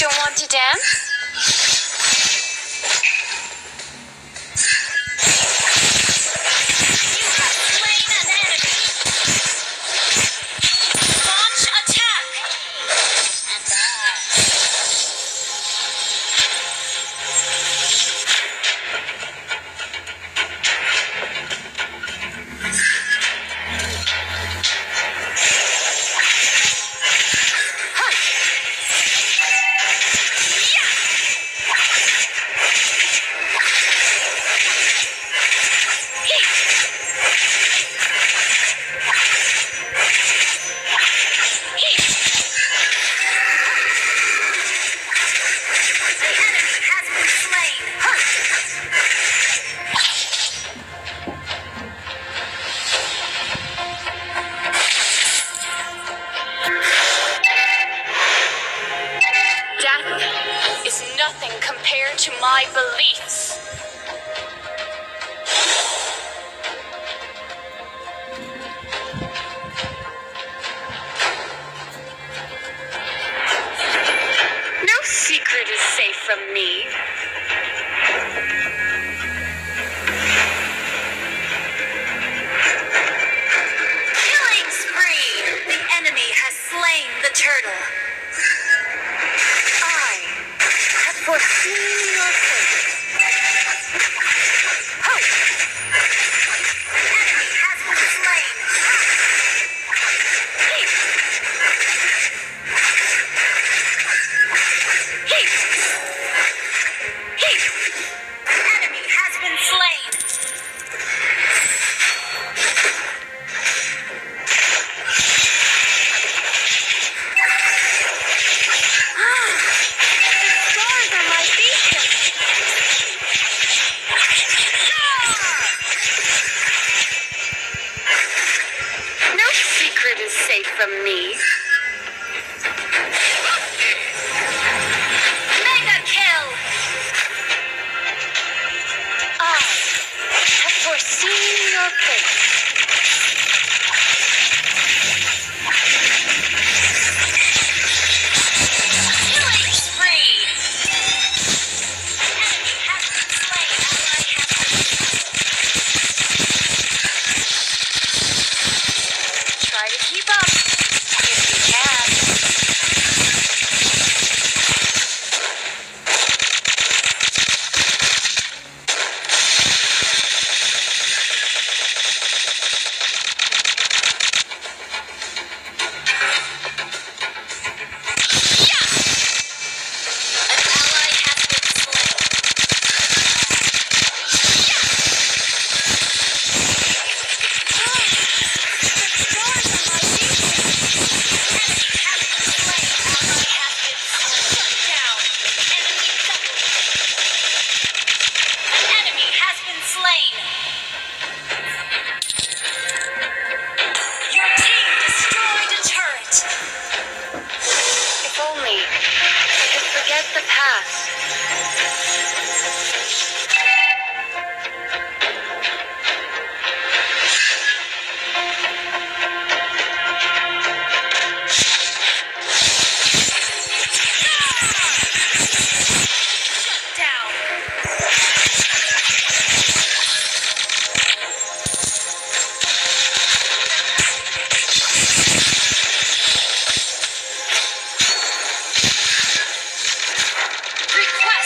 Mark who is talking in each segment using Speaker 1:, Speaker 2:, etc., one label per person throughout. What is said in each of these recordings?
Speaker 1: Don't want to dance? You have slain an enemy. Launch attack. And nothing compared to my beliefs. No secret is safe from me. Killing spree! The enemy has slain the turtle. Foreseen your fate. Ho! Enemy has been slain. Heat. Heat. Heat. Enemy has been slain. Is safe from me. Mega kill! I have foreseen your fate. Killing spree! Enemy has been slain. Ally has been. Try to keep up. The past. Request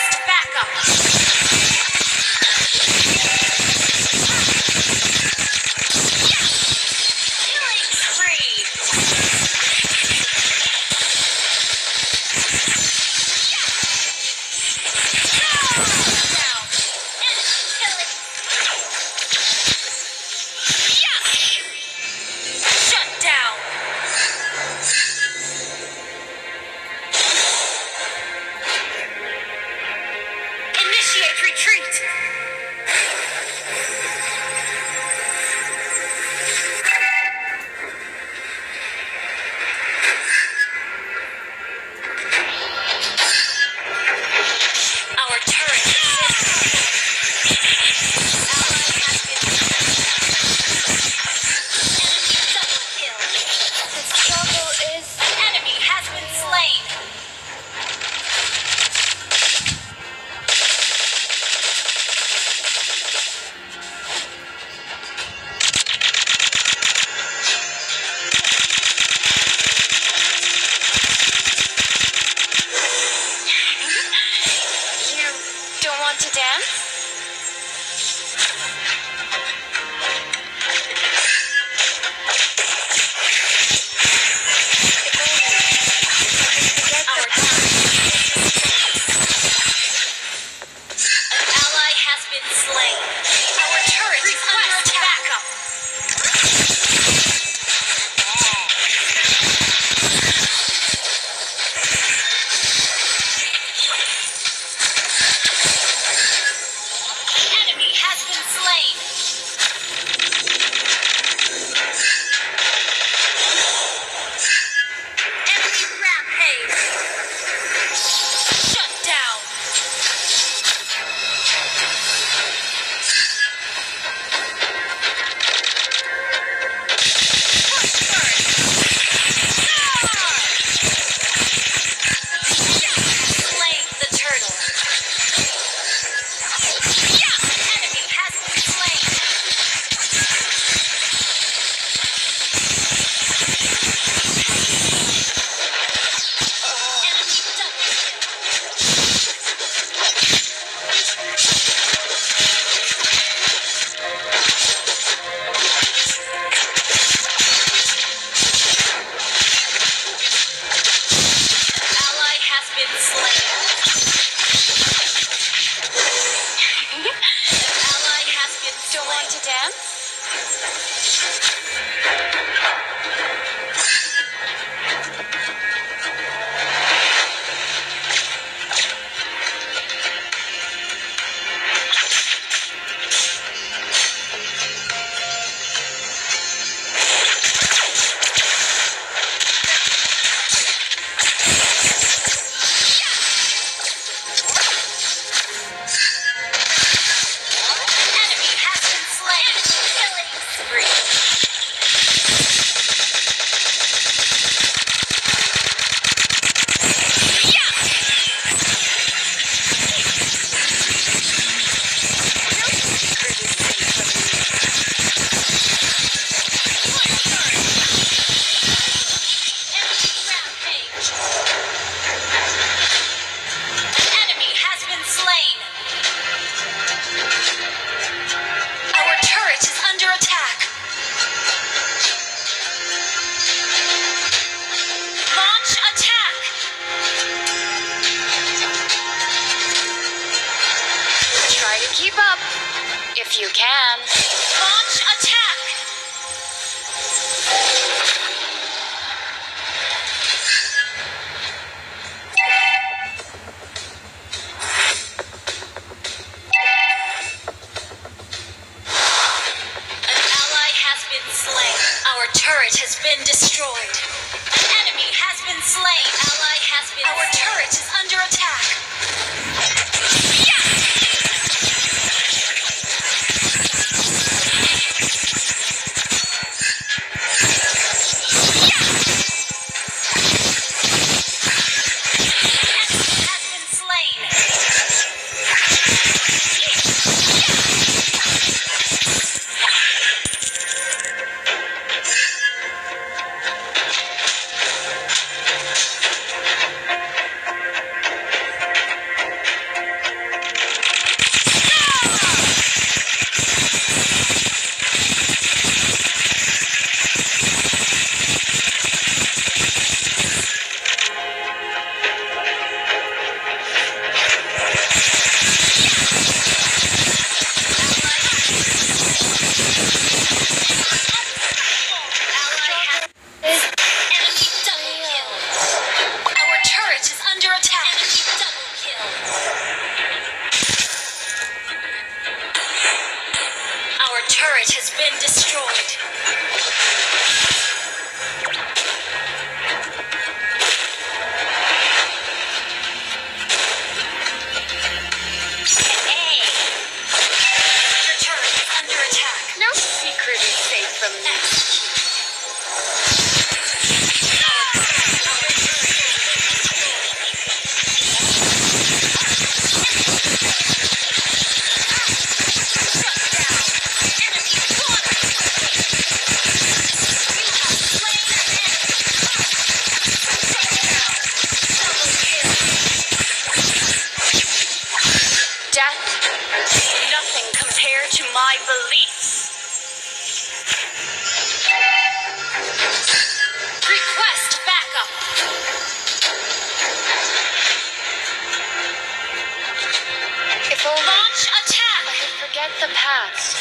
Speaker 1: Launch attack!
Speaker 2: I could forget the past.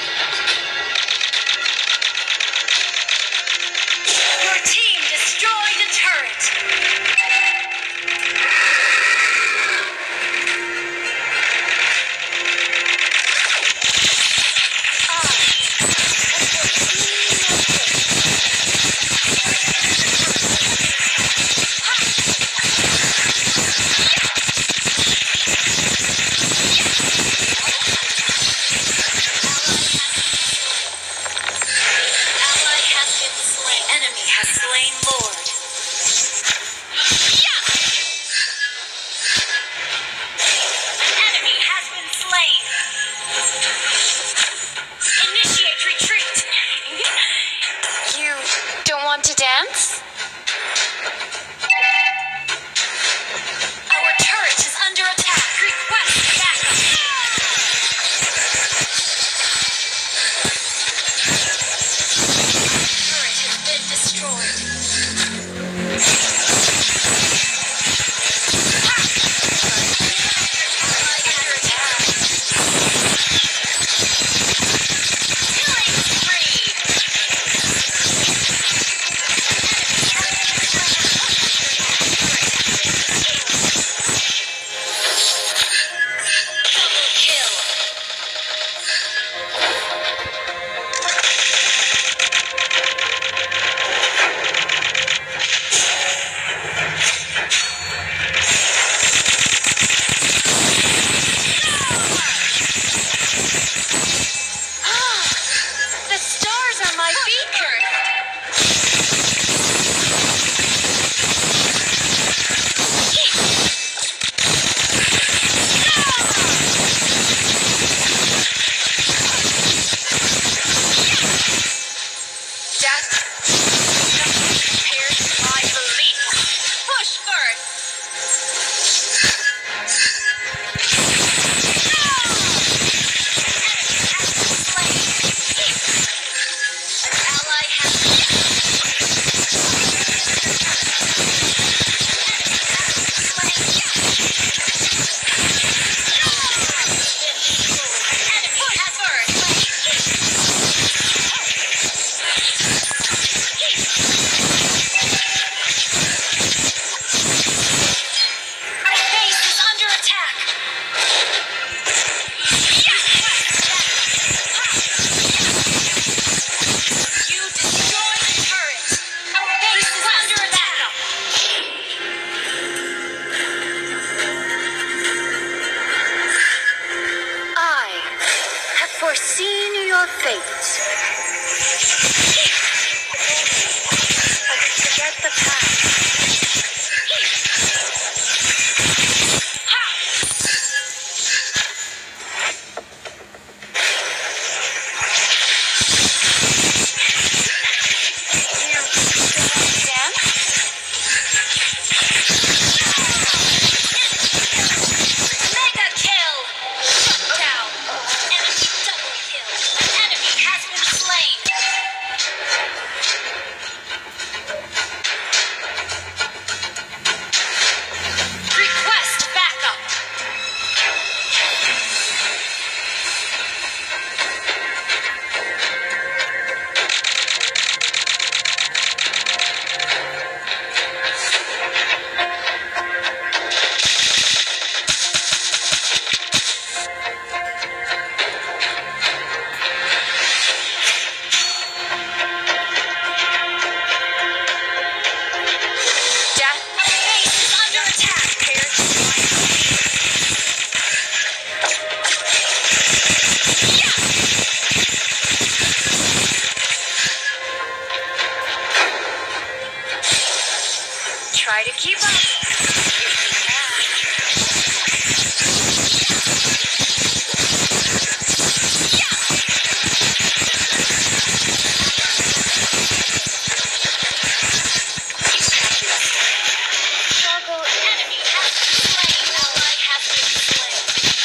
Speaker 1: Your team destroyed a turret! Enemy has slain Lord. An enemy has been slain. Initiate retreat.
Speaker 2: You don't want to dance?
Speaker 1: Our turret is under attack. Request backup. Turret has been destroyed.
Speaker 2: The stars are my beacon. Death doesn't compare to my belief.
Speaker 1: Push first. An ally has our base is under attack. You destroyed the turret. Our base is under attack.
Speaker 2: I have foreseen your fate. I could forget the past. You don't want to dance?
Speaker 1: Mega kill. Shut down. Enemy double kill. An enemy has been slain. Request backup.
Speaker 2: Death
Speaker 1: Our base is under attack.
Speaker 2: compared to my Try to keep up. If you can. Struggle.
Speaker 1: Enemy has been slain. Ally has been slain.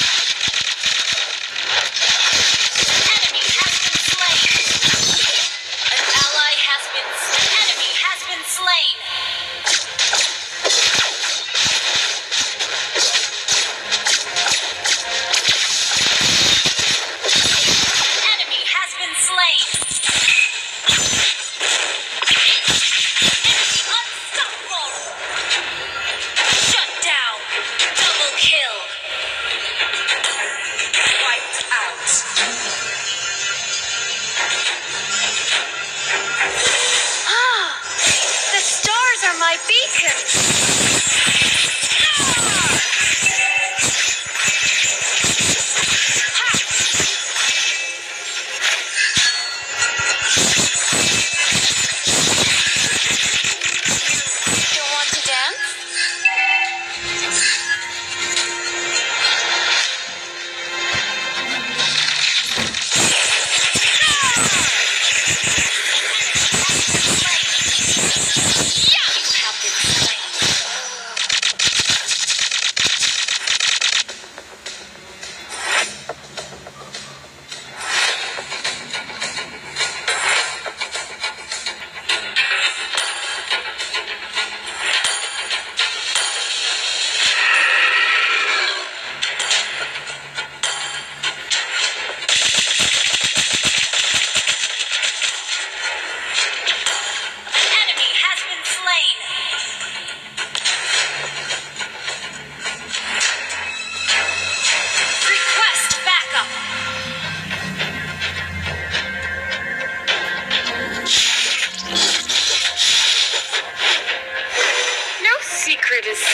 Speaker 1: Enemy has been slain. An ally has been slain. Enemy has been slain.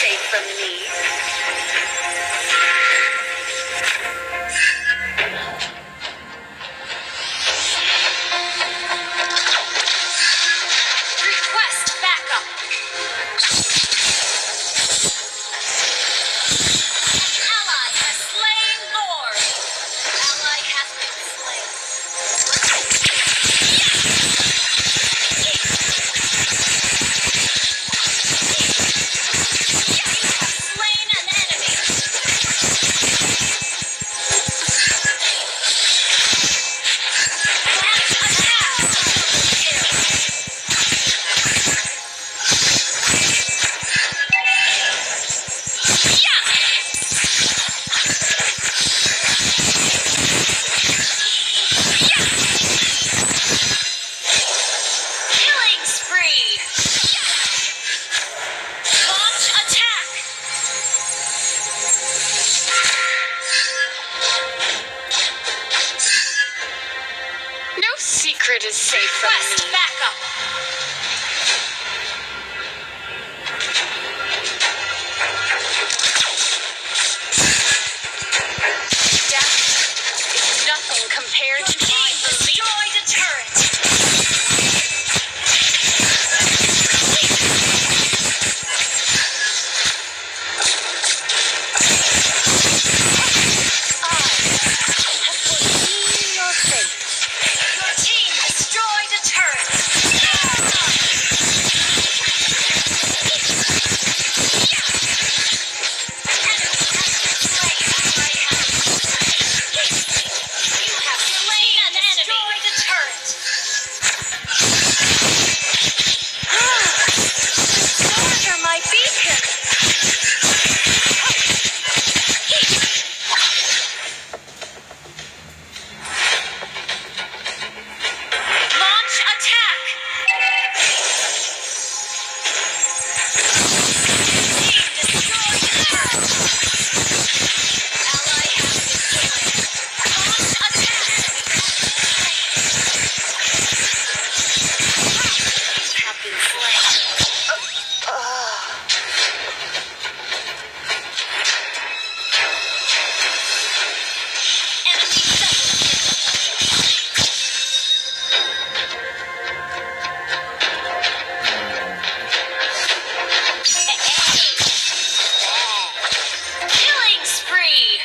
Speaker 2: safe from me.
Speaker 1: Request backup. An ally has slain Lord. Ally has been slain. You have slain an enemy. Launch killing spree. Launch attack.
Speaker 2: No secret is safe from
Speaker 1: Request
Speaker 2: me.
Speaker 1: backup.
Speaker 2: Death is nothing compared
Speaker 1: Your
Speaker 2: to my
Speaker 1: team
Speaker 2: belief.
Speaker 1: destroyed a turret.
Speaker 2: Have foreseen your fate.
Speaker 1: Your team destroyed a turret. You have slain an enemy. Destroyed a turret.
Speaker 2: Stars are my beacon.
Speaker 1: Launch attack. Team destroyed a turret. Ally has been slain. Launch attack.
Speaker 2: You have been slain.
Speaker 1: Enemy double kill. Killing spree.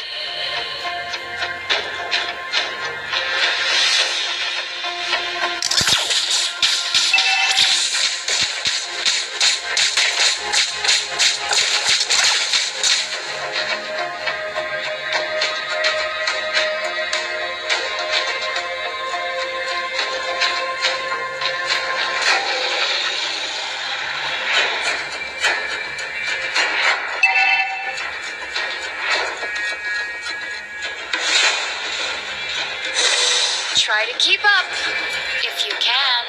Speaker 2: Try to keep up if you can.